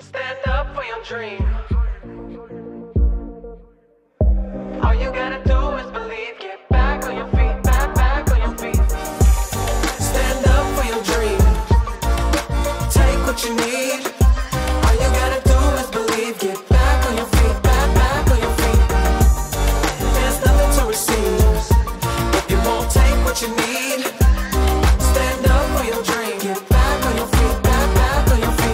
Stand up for your dream. All you gotta do is believe. Get back on your feet, back on your feet. Stand up for your dream. Take what you need. All you gotta do is believe. Get back on your feet, back on your feet. There's nothing to receive if you won't take what you need. Stand up for your dream. Get back on your feet, back on your feet.